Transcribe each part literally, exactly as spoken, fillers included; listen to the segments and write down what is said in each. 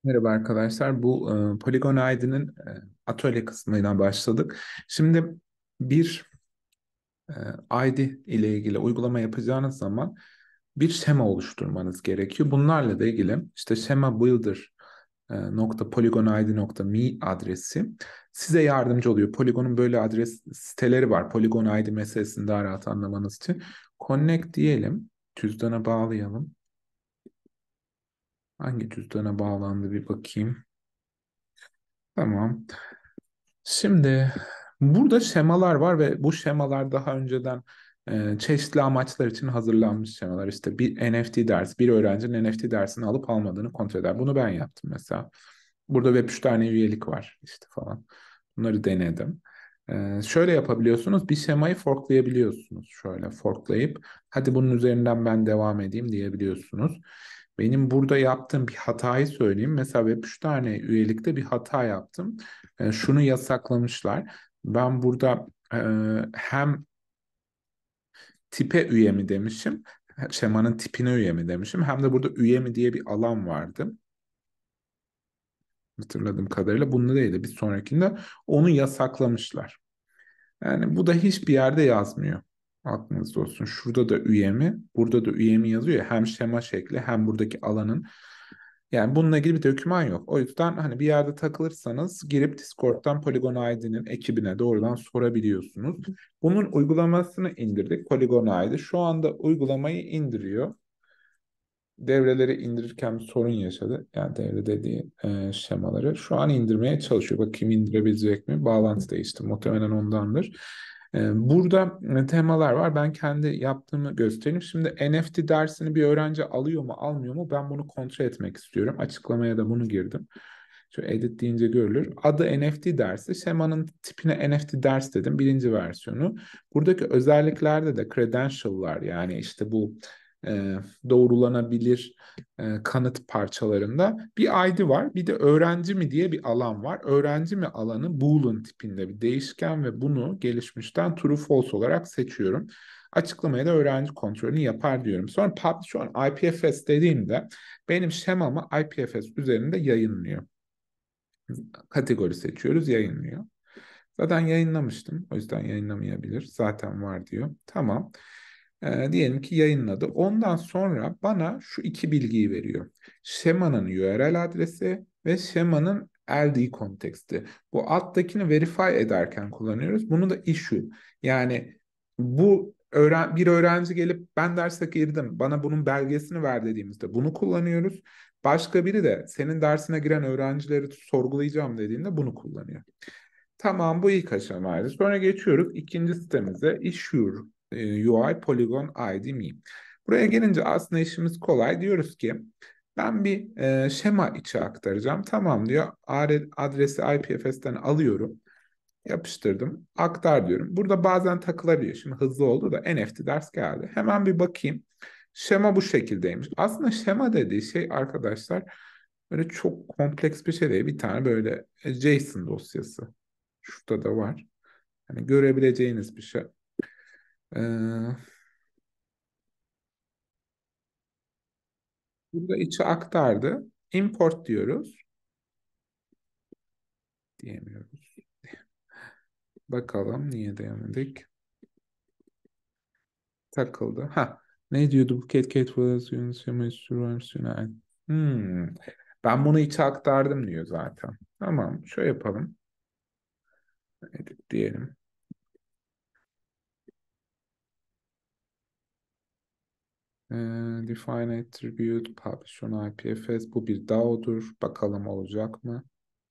Merhaba arkadaşlar. Bu e, Polygon I D'nin e, atölye kısmıyla başladık. Şimdi bir e, I D ile ilgili uygulama yapacağınız zaman bir şema oluşturmanız gerekiyor. Bunlarla da ilgili işte şema builder e, nokta polygonid nokta me adresi size yardımcı oluyor. Polygon'un böyle adres siteleri var. Polygon I D meselesini daha rahat anlamanız için. Connect diyelim. Cüzdana bağlayalım. Hangi cüzdana bağlandı bir bakayım. Tamam. Şimdi burada şemalar var ve bu şemalar daha önceden e, çeşitli amaçlar için hazırlanmış şemalar. İşte bir N F T dersi, bir öğrencinin N F T dersini alıp almadığını kontrol eder. Bunu ben yaptım mesela. Burada web üç tane üyelik var işte falan. Bunları denedim. E, şöyle yapabiliyorsunuz, bir şemayı forklayabiliyorsunuz. Şöyle forklayıp, hadi bunun üzerinden ben devam edeyim diyebiliyorsunuz. Benim burada yaptığım bir hatayı söyleyeyim. Mesela web üç tane üyelikte bir hata yaptım. E, şunu yasaklamışlar. Ben burada e, hem tipe üye mi demişim, şemanın tipine üye mi demişim, hem de burada üye mi diye bir alan vardı. Hatırladığım kadarıyla bunda değildi. Bir sonrakinde onu yasaklamışlar. Yani bu da hiçbir yerde yazmıyor. Aklınızda olsun. Şurada da üye mi, burada da üye mi yazıyor. Hem şema şekli hem buradaki alanın. Yani bununla ilgili bir doküman yok. O yüzden hani bir yerde takılırsanız girip Discord'dan Polygon I D'nin ekibine doğrudan sorabiliyorsunuz. Bunun uygulamasını indirdik. Polygon I D şu anda uygulamayı indiriyor. Devreleri indirirken bir sorun yaşadı. Yani devre dediği e, şemaları. Şu an indirmeye çalışıyor. Bakayım indirebilecek mi? Bağlantı değişti. Muhtemelen ondandır. E, burada e, temalar var. Ben kendi yaptığımı göstereyim. Şimdi N F T dersini bir öğrenci alıyor mu, almıyor mu? Ben bunu kontrol etmek istiyorum. Açıklamaya da bunu girdim. Şu edit deyince görülür. Adı N F T dersi. Şemanın tipine N F T ders dedim. Birinci versiyonu. Buradaki özelliklerde de credential'lar, yani işte bu e, doğrulanabilir e, kanıt parçalarında bir I D var. Bir de öğrenci mi diye bir alan var. Öğrenci mi alanı Boolean tipinde bir değişken ve bunu gelişmişten true false olarak seçiyorum. Açıklamaya da öğrenci kontrolünü yapar diyorum. Sonra publish on I P F S dediğimde benim şemamı I P F S üzerinde yayınlıyor. Kategori seçiyoruz, yayınlıyor. Zaten yayınlamıştım. O yüzden yayınlamayabilir. Zaten var diyor. Tamam. Ee, diyelim ki yayınladı. Ondan sonra bana şu iki bilgiyi veriyor. Şemanın U R L adresi ve şemanın L D konteksti. Bu alttakini verify ederken kullanıyoruz. Bunu da issue. Yani bu öğren bir öğrenci gelip ben derse girdim, bana bunun belgesini ver dediğimizde bunu kullanıyoruz. Başka biri de senin dersine giren öğrencileri sorgulayacağım dediğinde bunu kullanıyor. Tamam, bu ilk aşamaydı. Sonra geçiyoruz ikinci sitemize, Issue e, U I Polygon I D Me. Buraya gelince aslında işimiz kolay. Diyoruz ki ben bir e, şema içi aktaracağım. Tamam diyor. Adresi I P F S'ten alıyorum. Yapıştırdım. Aktar diyorum. Burada bazen takılabiliyor. Şimdi hızlı oldu da N F T ders geldi. Hemen bir bakayım. Şema bu şekildeymiş. Aslında şema dediği şey arkadaşlar böyle çok kompleks bir şey değil. Bir tane böyle JSON dosyası. Şurada da var. Hani görebileceğiniz bir şey. Ee, burada içi aktardı. Import diyoruz. Diyemiyoruz. Bakalım niye diyemedik. Takıldı. Ha. Ne diyordu bu cat cat was United. Hmm. Ben bunu içe aktardım diyor zaten. Tamam. Şöyle yapalım. Edit diyelim. Ee, define attribute publish on I P F S. Bu bir D A O'dur. Bakalım olacak mı?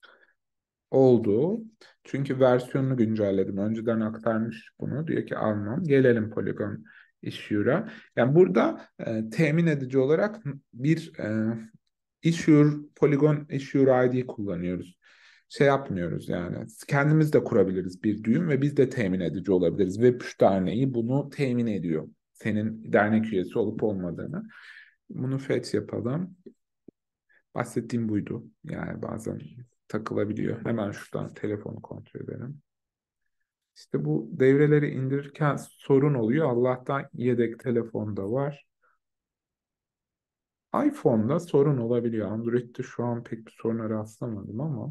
Oldu. Çünkü versiyonunu güncelledim. Önceden aktarmış bunu. Diyor ki almam. Gelelim Polygon Issue'a. Yani burada e, temin edici olarak bir e, Issue, Polygon Issue I D kullanıyoruz. Şey yapmıyoruz yani. Kendimiz de kurabiliriz bir düğüm ve biz de temin edici olabiliriz. Web üç derneği bunu temin ediyor. Senin dernek üyesi olup olmadığını. Bunu fetch yapalım. Bahsettiğim buydu. Yani bazen takılabiliyor. Hemen şuradan telefonu kontrol edelim. İşte bu devreleri indirirken sorun oluyor. Allah'tan yedek telefonda var. iPhone'da sorun olabiliyor. Android'de şu an pek bir soruna rastlamadım ama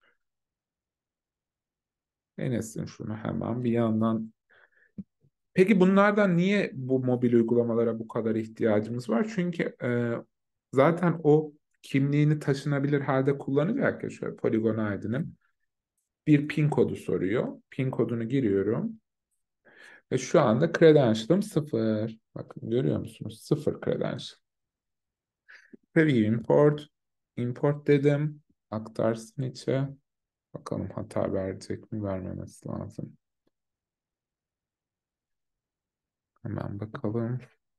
denesin şunu hemen bir yandan. Peki bunlardan niye bu mobil uygulamalara bu kadar ihtiyacımız var? Çünkü e, zaten o kimliğini taşınabilir halde kullanacak ya, şöyle Polygon I D'nin bir pin kodu soruyor. Pin kodunu giriyorum ve şu anda credential'ım sıfır. Bakın görüyor musunuz? Sıfır credential. Preview import. Import dedim. Aktarsın içe. Bakalım hata verecek mi? Vermemesi lazım. Hemen bakalım.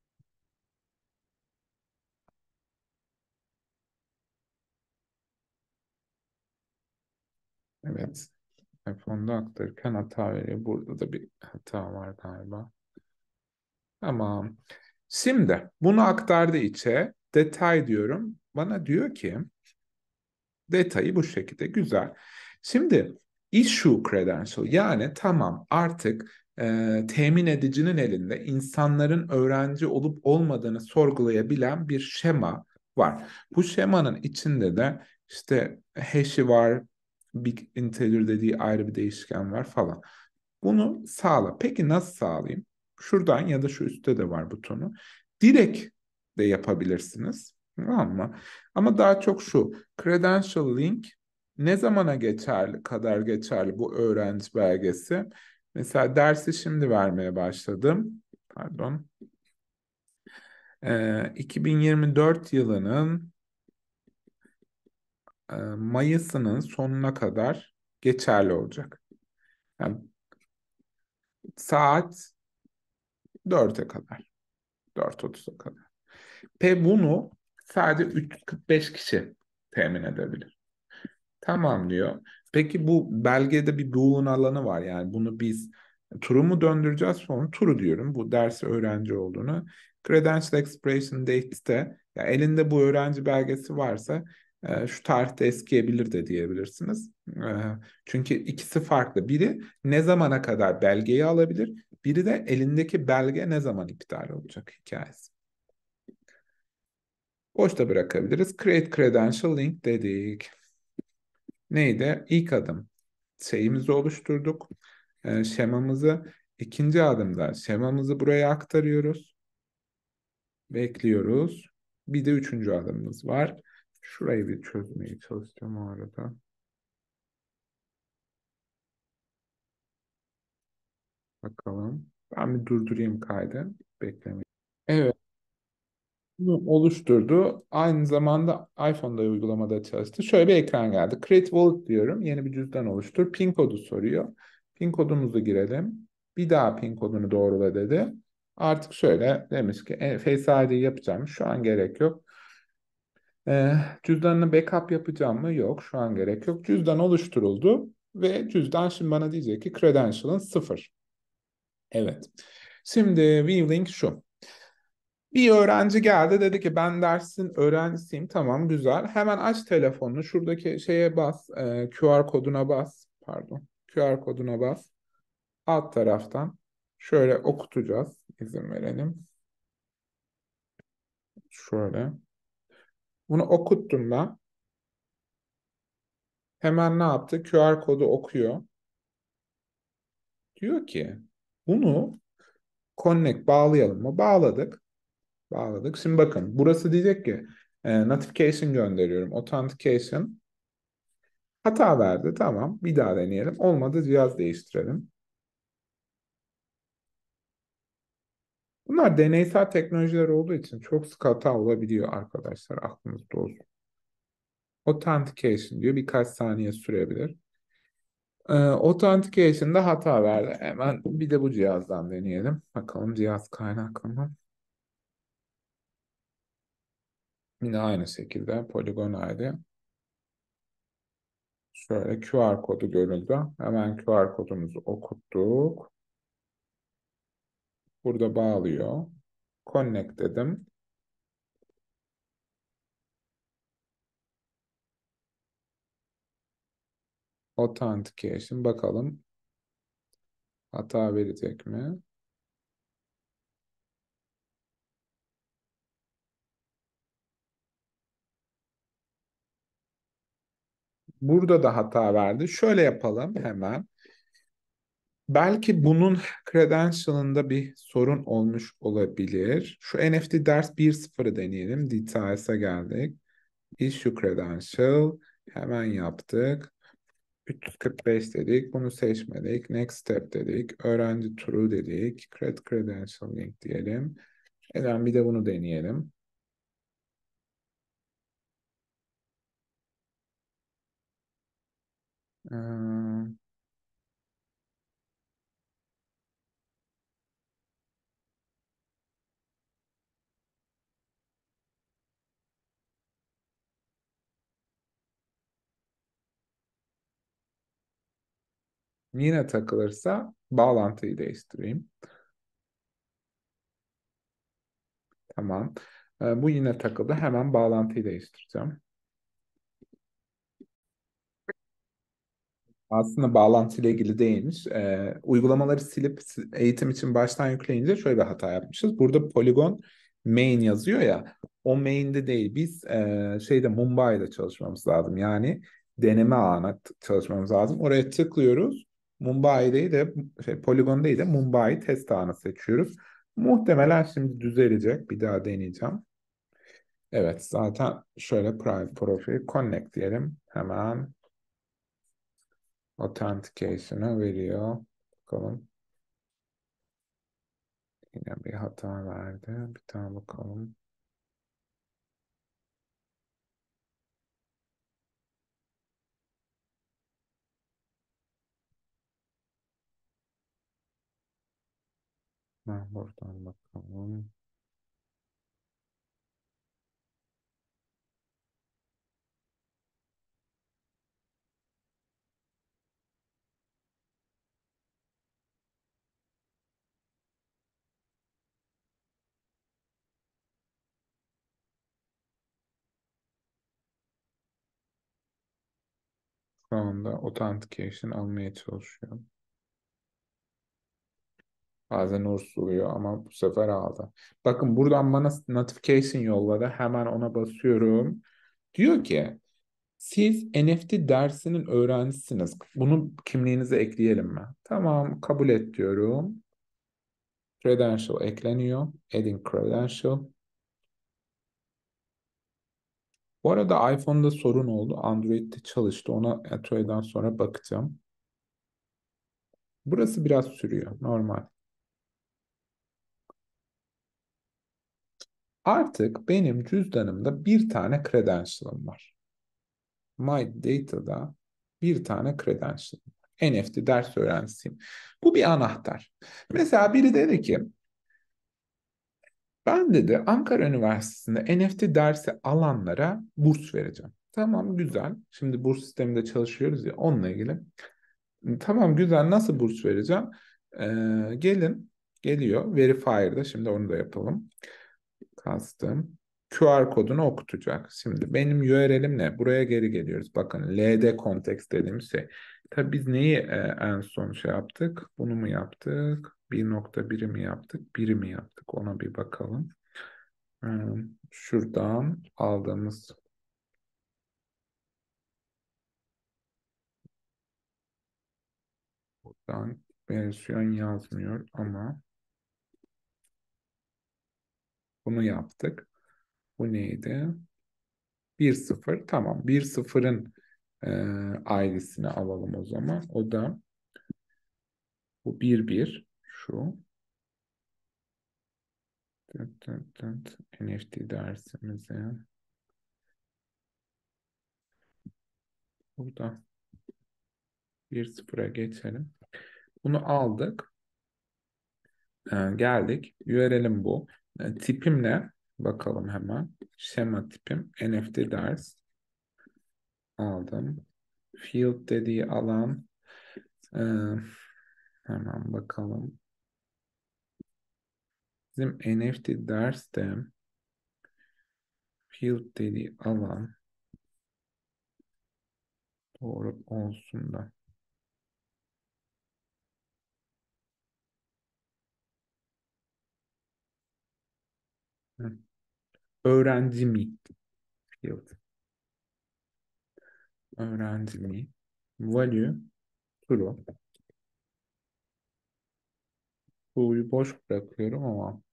Evet. iPhone'da aktarırken hata veriyor. Burada da bir hata var galiba. Tamam. Şimdi bunu aktardı içe. Detay diyorum. Bana diyor ki detayı bu şekilde. Güzel. Şimdi issue credential, yani tamam artık e, temin edicinin elinde insanların öğrenci olup olmadığını sorgulayabilen bir şema var. Bu şemanın içinde de işte hash'i var, big integer dediği ayrı bir değişken var falan. Bunu sağla. Peki nasıl sağlayayım? Şuradan ya da şu üstte de var butonu. Direkt de yapabilirsiniz. Tamam mı? Ama daha çok şu credential link ne zamana geçerli, kadar geçerli bu öğrenci belgesi? Mesela dersi şimdi vermeye başladım. Pardon. Ee, iki bin yirmi dört yılının e, Mayıs'ının sonuna kadar geçerli olacak. Yani saat dörde kadar, dört otuza kadar. Ve bunu sadece üç yüz kırk beş kişi temin edebilir. Tamam diyor. Peki bu belgede bir Boolean alanı var. Yani bunu biz true mu döndüreceğiz, sonra true diyorum. Bu ders öğrenci olduğunu. Credential expiration date'te ya elinde bu öğrenci belgesi varsa e, şu tarihte eskiyebilir de diyebilirsiniz. E, çünkü ikisi farklı. Biri ne zamana kadar belgeyi alabilir, biri de elindeki belge ne zaman iptal olacak hikayesi. Boşta bırakabiliriz. Create credential link dedik. Neydi? İlk adım şeyimizi oluşturduk. E, şemamızı. İkinci adımda şemamızı buraya aktarıyoruz. Bekliyoruz. Bir de üçüncü adımımız var. Şurayı bir çözmeye çalışacağım o arada. Bakalım. Ben bir durdurayım kaydı. Beklemeyin. Evet. Bunu oluşturdu. Aynı zamanda iPhone'da uygulamada çalıştı. Şöyle bir ekran geldi. Create Wallet diyorum. Yeni bir cüzdan oluştur. Pin kodu soruyor. Pin kodumuzu girelim. Bir daha pin kodunu doğrula dedi. Artık şöyle demiş ki e, Face I D yapacağım. Şu an gerek yok. E, cüzdanını backup yapacağım mı? Yok. Şu an gerek yok. Cüzdan oluşturuldu. Ve cüzdan şimdi bana diyecek ki credential'ın sıfır. Evet. Şimdi view link şu. Bir öğrenci geldi, dedi ki ben dersin öğrencisiyim. Tamam, güzel. Hemen aç telefonunu, şuradaki şeye bas, e, Q R koduna bas. Pardon. Q R koduna bas. Alt taraftan şöyle okutacağız. İzin verelim. Şöyle. Bunu okuttum ben. Hemen ne yaptı? Q R kodu okuyor. Diyor ki bunu connect bağlayalım mı? Bağladık. Bağladık. Şimdi bakın burası diyecek ki e, notification gönderiyorum. Authentication. Hata verdi. Tamam. Bir daha deneyelim. Olmadı, cihaz değiştirelim. Bunlar deneysel teknolojiler olduğu için çok sık hata olabiliyor arkadaşlar. Aklınızda olsun. Authentication diyor. Birkaç saniye sürebilir. Ee, Authentication'da hata verdi. Hemen bir de bu cihazdan deneyelim. Bakalım cihaz kaynaklı mı? Yine aynı şekilde Polygon I D. Şöyle Q R kodu görüldü. Hemen Q R kodumuzu okuttuk. Burada bağlıyor. Connect dedim. Authentication. Bakalım hata verecek mi? Burada da hata verdi. Şöyle yapalım hemen. Belki bunun credential'ında bir sorun olmuş olabilir. Şu N F T ders bir sıfırı deneyelim. Details'a geldik. Issue credential. Hemen yaptık. üç yüz kırk beş dedik. Bunu seçmedik. Next step dedik. Öğrenci turu dedik. Create credential link diyelim. Hemen bir de bunu deneyelim. Ee, Yine takılırsa bağlantıyı değiştireyim. Tamam. Ee, bu yine takıldı. Hemen bağlantıyı değiştireceğim. Aslında bağlantıyla ilgili değilmiş. Ee, uygulamaları silip si- eğitim için baştan yükleyince şöyle bir hata yapmışız. Burada Polygon main yazıyor ya. O main'de değil. Biz e, şeyde Mumbai'de çalışmamız lazım. Yani deneme ağına t- çalışmamız lazım. Oraya tıklıyoruz. Mumbai'de de şey, Polygon değil de Mumbai test ağını seçiyoruz. Muhtemelen şimdi düzelecek. Bir daha deneyeceğim. Evet, zaten şöyle private profile connect diyelim. Hemen authentication'ı veriyor. Bakalım. Yine bir hata verdi. Bir tane bakalım. Ben buradan bakalım. Şu anda authentication almaya çalışıyorum. Bazen uğursuluyor ama bu sefer aldı. Bakın buradan bana notification yolladı. Hemen ona basıyorum. Diyor ki siz N F T dersinin öğrencisiniz. Bunu kimliğinize ekleyelim mi? Tamam, kabul et diyorum. Credential ekleniyor. Adding credential. Bu arada iPhone'da sorun oldu. Android'de çalıştı. Ona atölyeden sonra bakacağım. Burası biraz sürüyor. Normal. Artık benim cüzdanımda bir tane credential'ım var. My Data'da bir tane credential'ım var. N F T ders öğrencisiyim. Bu bir anahtar. Mesela biri dedi ki ben dedi Ankara Üniversitesi'nde N F T dersi alanlara burs vereceğim. Tamam, güzel. Şimdi burs sisteminde çalışıyoruz ya, onunla ilgili. Tamam, güzel, nasıl burs vereceğim? Ee, gelin geliyor Verifier'da, şimdi onu da yapalım. Custom Q R kodunu okutacak. Şimdi benim U R L'im ne? Buraya geri geliyoruz. Bakın L D context dediğimiz şey. Tabii biz neyi e, en son şey yaptık? Bunu mu yaptık? bir nokta biri mi yaptık? biri mi yaptık? Ona bir bakalım. Hmm, şuradan aldığımız buradan versiyon yazmıyor ama bunu yaptık. Bu neydi? bir sıfır. Tamam. bir sıfırın e, ailesini alalım o zaman. O da bu bir bir. Şu. Tıt tıt tıt. N F T dersimize. Burada bir sıfıra geçelim. Bunu aldık. E, geldik. U R L'im bu. E, tipim ne? Bakalım hemen. Şema tipim N F T ders. Aldım. Field dediği alan. e, hemen bakalım. Bizim N F T derste field dediği alan doğru olsun da. Hı. Öğrenci mi? Field. öğrenciliği, value, true. Bu'yu boş bırakıyorum ama.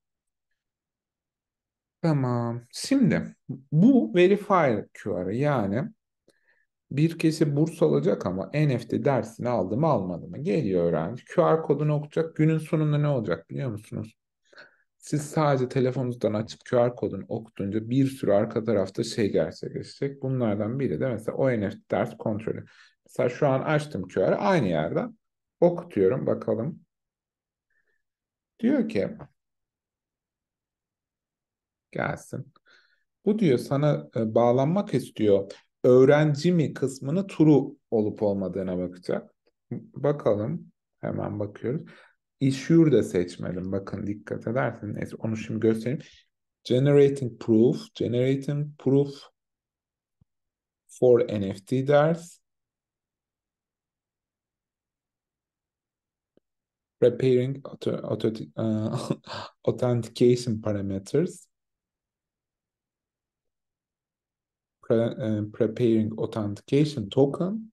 Tamam. Şimdi bu verifier Q R, yani bir kişi burs alacak ama N F T dersini aldı mı almadı mı? Geliyor öğrenci. Q R kodunu okuyacak. Günün sonunda ne olacak biliyor musunuz? Siz sadece telefonunuzdan açıp Q R kodunu okutunca bir sürü arka tarafta şey gerçekleşecek. Bunlardan biri de mesela o N F T ders kontrolü. Mesela şu an açtım Q R'ı aynı yerden okutuyorum bakalım. Diyor ki gelsin. Bu diyor sana e, bağlanmak istiyor. Öğrenci mi kısmını true olup olmadığına bakacak. Bakalım. Hemen bakıyoruz. Issue de seçmedim. Bakın dikkat ederseniz. Neyse onu şimdi göstereyim. Generating proof. Generating proof for N F T ders. Preparing auto, auto, uh, authentication parameters. Pre, uh, preparing authentication token.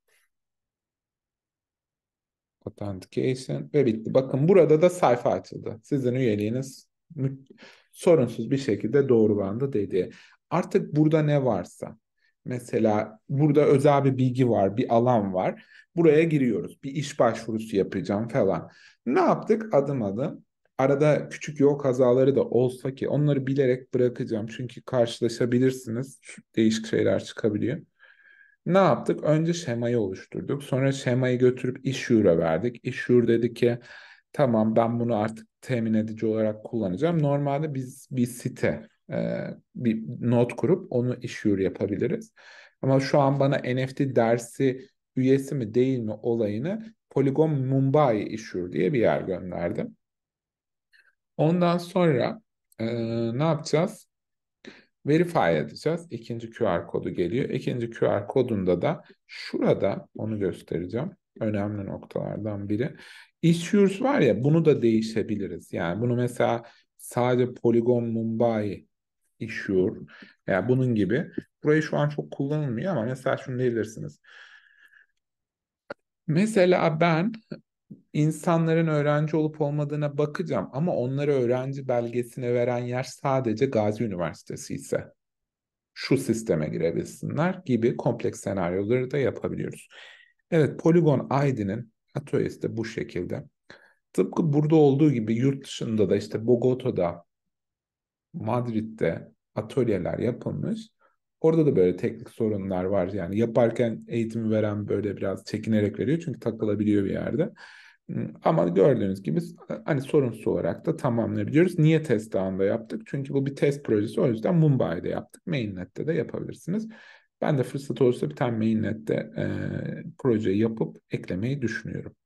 Authentication ve bitti. Bakın burada da sayfa açıldı. Sizin üyeliğiniz mü- sorunsuz bir şekilde doğrulandı dedi. Artık burada ne varsa, mesela burada özel bir bilgi var, bir alan var. Buraya giriyoruz. Bir iş başvurusu yapacağım falan. Ne yaptık? Adım adım. Arada küçük yol kazaları da olsa ki onları bilerek bırakacağım. Çünkü karşılaşabilirsiniz. Değişik şeyler çıkabiliyor. Ne yaptık? Önce şemayı oluşturduk. Sonra şemayı götürüp issue'ya verdik. Issuer dedi ki tamam ben bunu artık temin edici olarak kullanacağım. Normalde biz bir site, e, bir not kurup onu issuer yapabiliriz. Ama şu an bana N F T dersi üyesi mi değil mi olayını Polygon Mumbai Issuer diye bir yer gönderdim. Ondan sonra e, ne yapacağız? Verify edeceğiz. İkinci Q R kodu geliyor. İkinci Q R kodunda da şurada onu göstereceğim. Önemli noktalardan biri. Issuers var ya, bunu da değişebiliriz. Yani bunu mesela sadece Polygon Mumbai Issue, yani bunun gibi. Burayı şu an çok kullanılmıyor ama mesela şunu diyebilirsiniz. Mesela ben insanların öğrenci olup olmadığına bakacağım ama onlara öğrenci belgesini veren yer sadece Gazi Üniversitesi ise şu sisteme girebilsinler gibi kompleks senaryoları da yapabiliyoruz. Evet, Polygon I D'nin atölyesi de bu şekilde. Tıpkı burada olduğu gibi yurt dışında da işte Bogota'da, Madrid'de atölyeler yapılmış. Orada da böyle teknik sorunlar var. Yani yaparken eğitimi veren böyle biraz çekinerek veriyor çünkü takılabiliyor bir yerde. Hmm, Ama gördüğünüz gibi hani sorunsuz olarak da tamamlayabiliyoruz. Niye test ağında yaptık? Çünkü bu bir test projesi. O yüzden Mumbai'de yaptık. Mainnet'te de yapabilirsiniz. Ben de fırsat olursa bir tane Mainnet'te e, projeyi yapıp eklemeyi düşünüyorum.